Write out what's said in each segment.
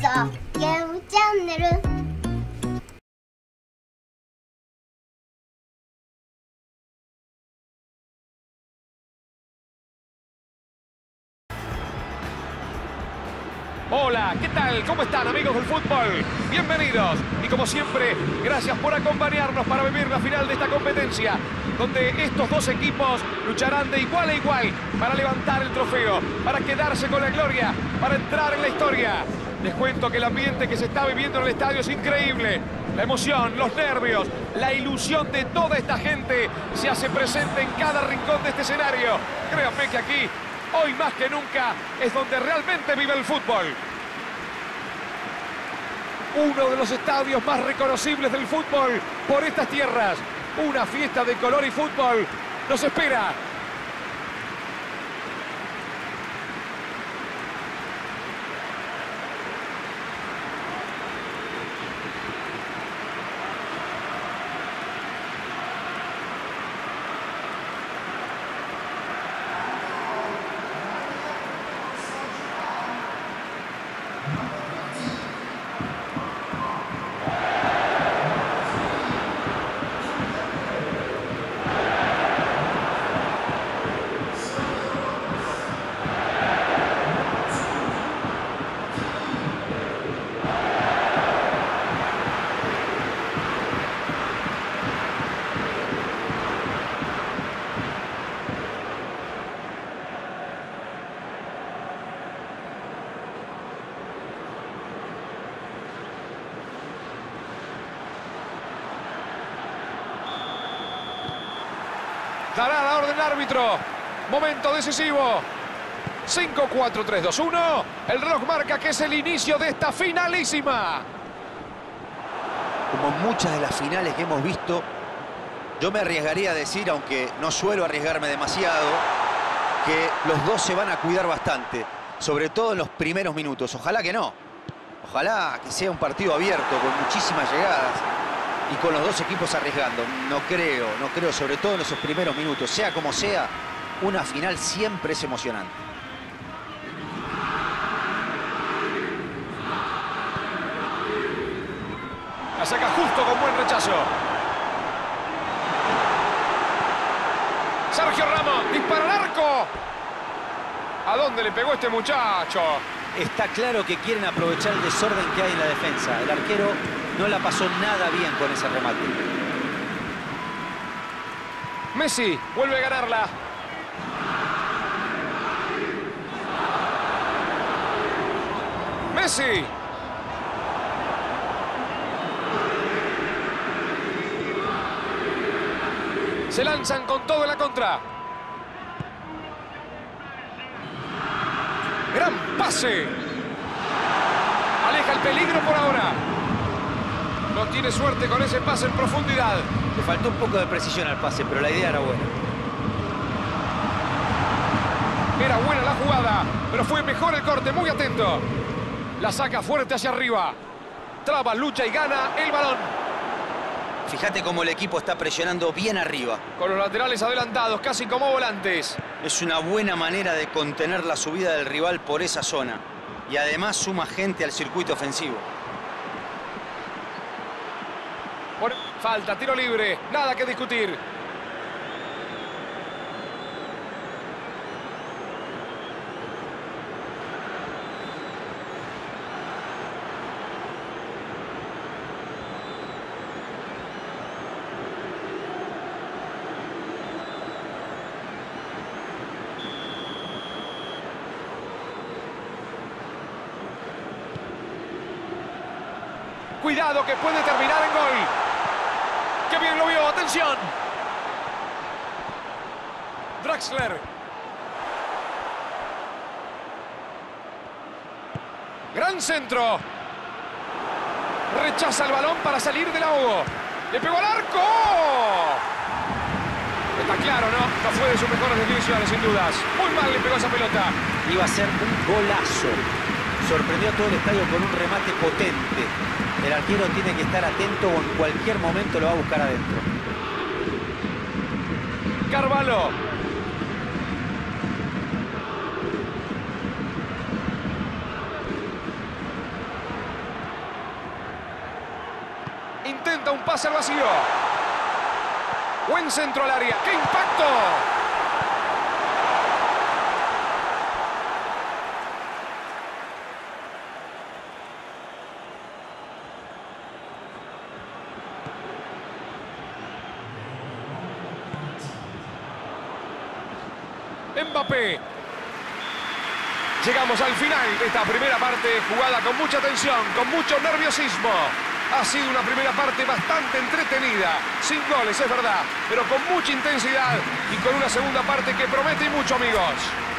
ゲームチャンネル。 Hola, ¿qué tal? ¿Cómo están, amigos del fútbol? Bienvenidos y como siempre, gracias por acompañarnos para vivir la final de esta competencia, donde estos dos equipos lucharán de igual a igual para levantar el trofeo, para quedarse con la gloria, para entrar en la historia. Les cuento que el ambiente que se está viviendo en el estadio es increíble. La emoción, los nervios, la ilusión de toda esta gente se hace presente en cada rincón de este escenario. Créanme que aquí, hoy más que nunca, es donde realmente vive el fútbol. Uno de los estadios más reconocibles del fútbol por estas tierras. Una fiesta de color y fútbol nos espera. Dará la orden el árbitro. Momento decisivo. 5, 4, 3, 2, 1. El reloj marca que es el inicio de esta finalísima. Como muchas de las finales que hemos visto, yo me arriesgaría a decir, aunque no suelo arriesgarme demasiado, que los dos se van a cuidar bastante, sobre todo en los primeros minutos. Ojalá que no. Ojalá que sea un partido abierto, con muchísimas llegadas y con los dos equipos arriesgando. No creo, sobre todo en esos primeros minutos. Sea como sea, una final siempre es emocionante. La saca justo con buen rechazo. Sergio Ramos dispara al arco. ¿A dónde le pegó este muchacho? Está claro que quieren aprovechar el desorden que hay en la defensa. El arquero no la pasó nada bien con ese remate. Messi vuelve a ganarla. Messi. Se lanzan con todo en la contra. Gran pase. Aleja el peligro por ahora. No tiene suerte con ese pase en profundidad. Le faltó un poco de precisión al pase, pero la idea era buena. Era buena la jugada, pero fue mejor el corte, muy atento. La saca fuerte hacia arriba. Traba, lucha y gana el balón. Fíjate cómo el equipo está presionando bien arriba. Con los laterales adelantados, casi como volantes. Es una buena manera de contener la subida del rival por esa zona. Y además suma gente al circuito ofensivo. Falta, tiro libre, nada que discutir. Cuidado que puede terminar en gol. ¡Qué bien lo vio! ¡Atención! Draxler. Gran centro. Rechaza el balón para salir del ahogo. ¡Le pegó al arco! Está claro, ¿no? No fue de sus mejores definiciones, sin dudas. Muy mal le pegó esa pelota. Iba a ser un golazo. Sorprendió a todo el estadio con un remate potente. El arquero tiene que estar atento o en cualquier momento lo va a buscar adentro. Carvalho. Intenta un pase al vacío. Buen centro al área. ¡Qué impacto! Mbappé. Llegamos al final de esta primera parte, jugada con mucha tensión, con mucho nerviosismo. Ha sido una primera parte bastante entretenida, sin goles, es verdad, pero con mucha intensidad y con una segunda parte que promete y mucho, amigos.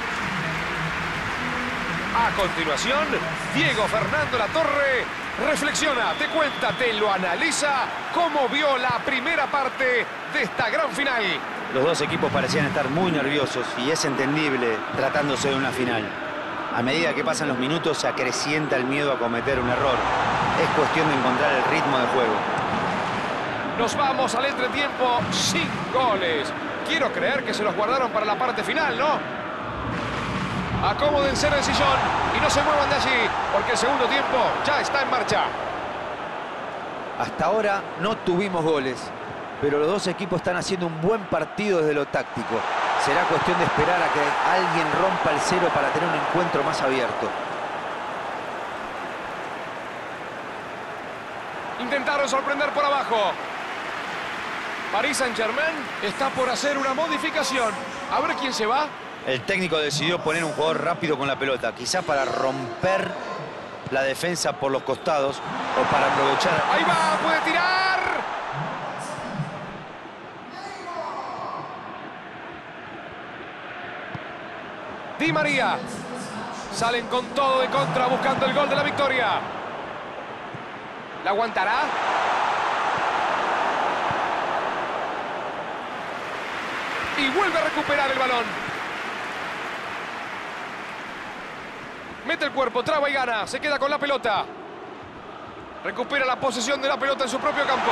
A continuación, Diego Fernando Latorre reflexiona, te cuenta, te lo analiza, cómo vio la primera parte de esta gran final. Los dos equipos parecían estar muy nerviosos y es entendible tratándose de una final. A medida que pasan los minutos se acrecienta el miedo a cometer un error. Es cuestión de encontrar el ritmo de juego. Nos vamos al entretiempo sin goles. Quiero creer que se los guardaron para la parte final, ¿no? Acomódense en el sillón y no se muevan de allí, porque el segundo tiempo ya está en marcha. Hasta ahora no tuvimos goles, pero los dos equipos están haciendo un buen partido desde lo táctico. Será cuestión de esperar a que alguien rompa el cero para tener un encuentro más abierto. Intentaron sorprender por abajo. Paris Saint-Germain está por hacer una modificación. A ver quién se va. El técnico decidió poner un jugador rápido con la pelota, quizá para romper la defensa por los costados o para aprovechar. Ahí va, puede tirar. Di María. Salen con todo de contra buscando el gol de la victoria. ¿La aguantará? Y vuelve a recuperar el balón. Mete el cuerpo, traba y gana. Se queda con la pelota. Recupera la posesión de la pelota en su propio campo.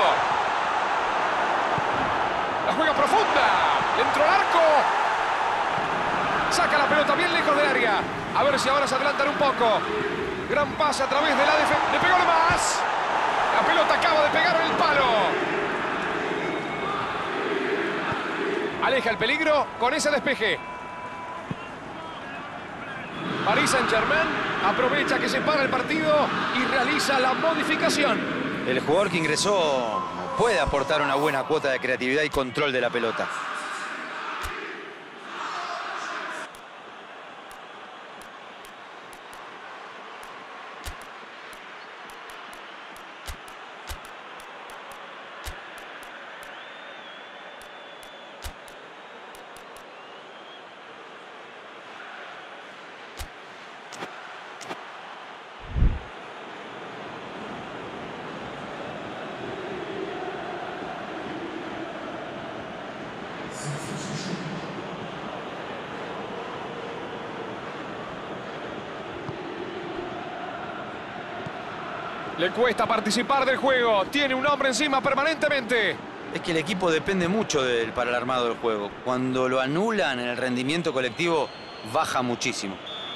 La juega profunda. Dentro del arco. Saca la pelota bien lejos del área. A ver si ahora se adelantan un poco. Gran pase a través de la defensa. Le pegó más. La pelota acaba de pegar en el palo. Aleja el peligro con ese despeje. Paris Saint-Germain aprovecha que se para el partido y realiza la modificación. El jugador que ingresó puede aportar una buena cuota de creatividad y control de la pelota. Le cuesta participar del juego. Tiene un hombre encima permanentemente. Es que el equipo depende mucho de él para el armado del juego. Cuando lo anulan en el rendimiento colectivo, baja muchísimo.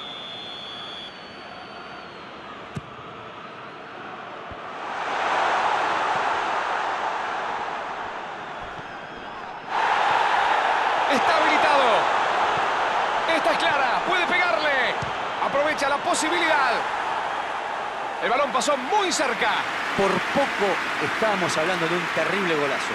Está habilitado. Esta es clara. Puede pegarle. Aprovecha la posibilidad. El balón pasó muy cerca. Por poco estábamos hablando de un terrible golazo.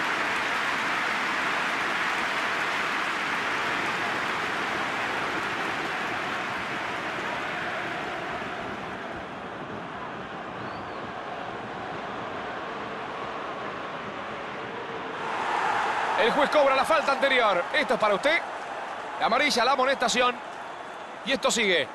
El juez cobra la falta anterior. Esto es para usted. La amarilla, la amonestación. Y esto sigue.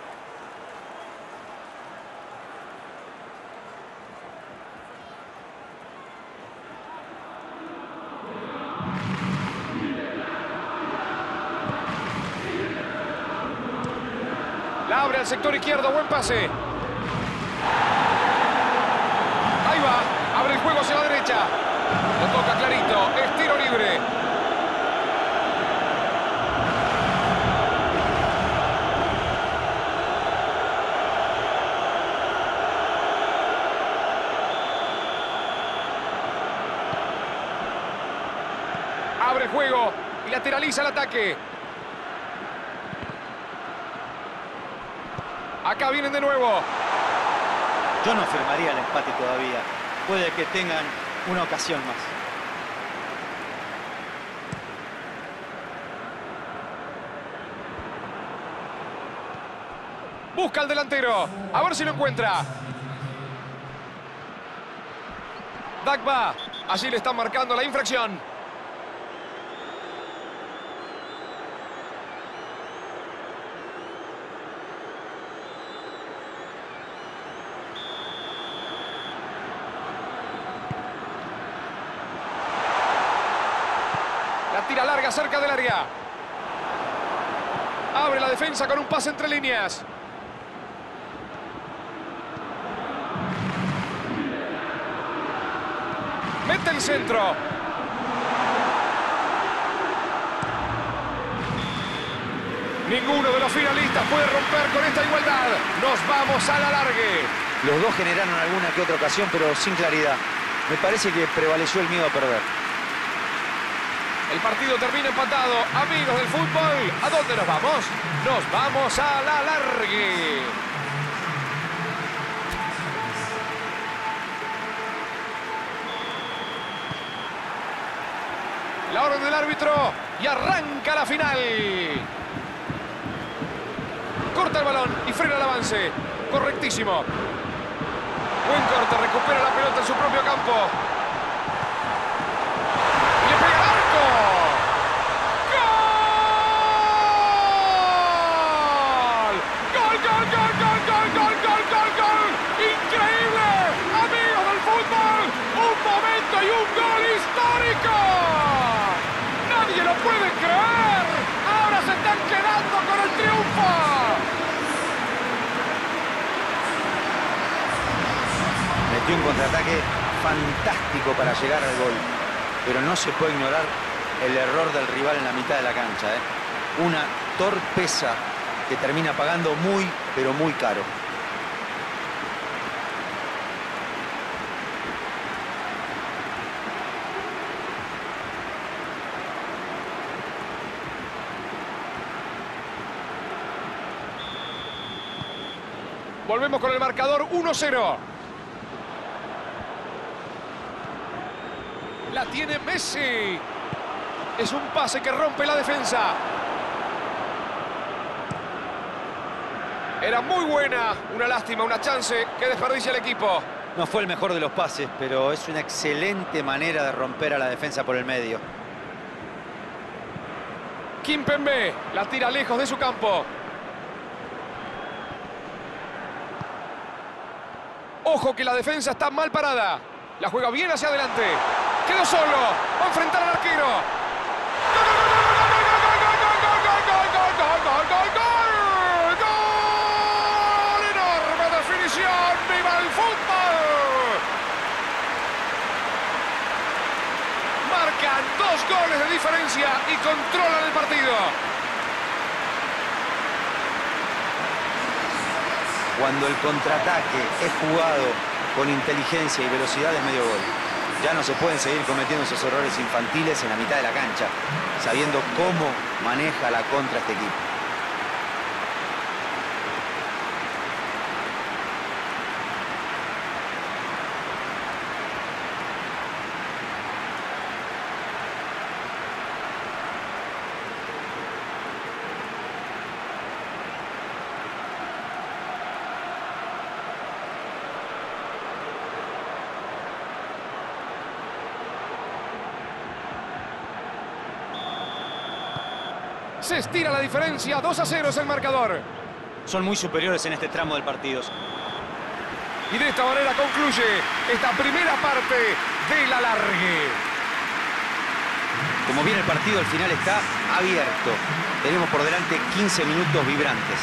La abre al sector izquierdo, buen pase. Ahí va, abre el juego hacia la derecha. Lo toca clarito, es tiro libre. abre el juego y lateraliza el ataque. Acá vienen de nuevo. Yo no firmaría el empate todavía. Puede que tengan una ocasión más. Busca al delantero. A ver si lo encuentra. Dagba. Allí le están marcando la infracción. La tira larga cerca del área. Abre la defensa con un pase entre líneas. Mete el centro. Ninguno de los finalistas puede romper con esta igualdad. Nos vamos a la alargue. Los dos generaron alguna que otra ocasión, pero sin claridad. Me parece que prevaleció el miedo a perder. El partido termina empatado. Amigos del fútbol, ¿a dónde nos vamos? Nos vamos a la alargue. La orden del árbitro y arranca la final. Corta el balón y frena el avance. Correctísimo. Buen corte, recupera la pelota en su propio campo. Y le pega al arco. ¡Gol! ¡Gol, gol, gol, gol, gol, gol, gol, gol, gol! ¡Increíble! Amigos del fútbol, un momento y un gol histórico. ¡Nadie lo puede creer! ¡Ahora se están quedando con el triunfo! Metió un contraataque fantástico para llegar al gol. Pero no se puede ignorar el error del rival en la mitad de la cancha. Una torpeza que termina pagando muy, pero muy caro. Volvemos con el marcador 1-0. La tiene Messi. Es un pase que rompe la defensa. Era muy buena. Una lástima, una chance que desperdicia el equipo. No fue el mejor de los pases, pero es una excelente manera de romper a la defensa por el medio. Kimpembe la tira lejos de su campo. Ojo que la defensa está mal parada. La juega bien hacia adelante. Quedó solo. Va a enfrentar al arquero. ¡Gol! ¡Enorme definición! ¡Viva el fútbol! Marcan 2 goles de diferencia y controlan el partido. Cuando el contraataque es jugado con inteligencia y velocidad es medio gol. Ya no se pueden seguir cometiendo esos errores infantiles en la mitad de la cancha, sabiendo cómo maneja la contra este equipo. Se estira la diferencia, 2-0 es el marcador. Son muy superiores en este tramo del partido. Y de esta manera concluye esta primera parte del alargue. Como viene el partido, el final está abierto. Tenemos por delante 15 minutos vibrantes.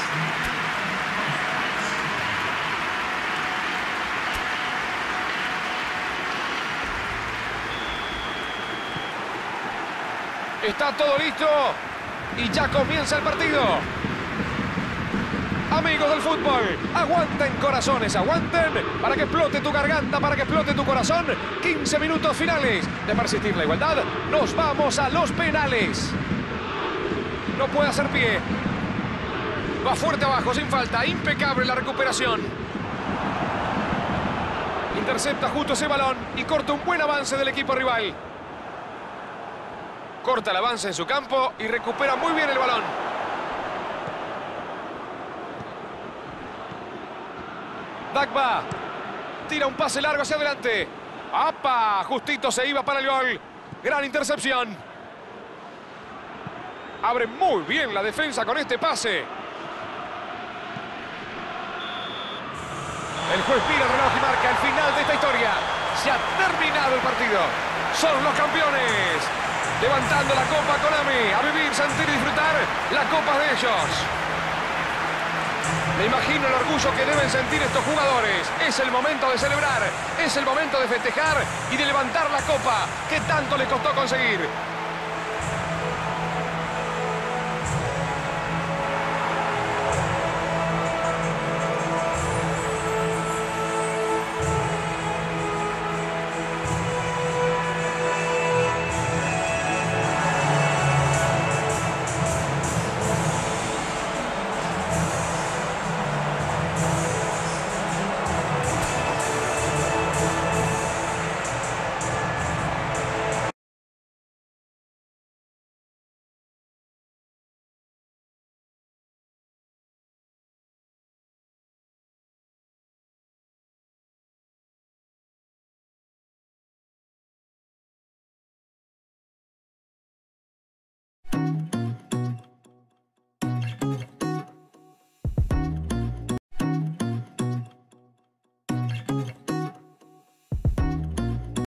Está todo listo y ya comienza el partido. Amigos del fútbol, aguanten corazones, aguanten para que explote tu garganta, para que explote tu corazón. 15 minutos finales. De persistir la igualdad, nos vamos a los penales. No puede hacer pie. Va fuerte abajo, sin falta. Impecable la recuperación. Intercepta justo ese balón y corta un buen avance del equipo rival. Corta el avance en su campo y recupera muy bien el balón. Dagba tira un pase largo hacia adelante. ¡Apa! Justito se iba para el gol. Gran intercepción. Abre muy bien la defensa con este pase. El juez mira el reloj y marca el final de esta historia. Se ha terminado el partido. Son los campeones. Levantando la copa Konami. A vivir, sentir y disfrutar la copa de ellos. Me imagino el orgullo que deben sentir estos jugadores. Es el momento de celebrar. Es el momento de festejar y de levantar la copa que tanto les costó conseguir.